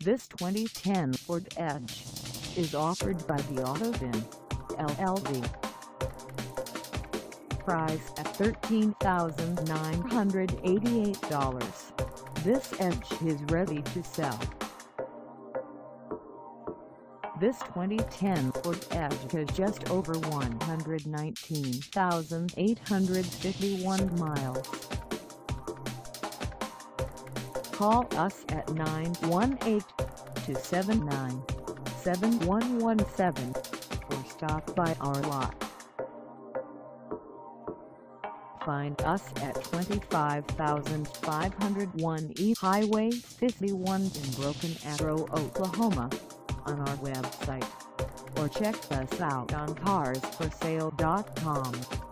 This 2010 Ford Edge is offered by the AutoVin, LLC. Price at $13,988. This Edge is ready to sell. This 2010 Ford Edge has just over 119,851 miles. Call us at 918-279-7117 or stop by our lot. Find us at 25,501 East Highway 51 in Broken Arrow, Oklahoma, on our website, or check us out on carsforsale.com.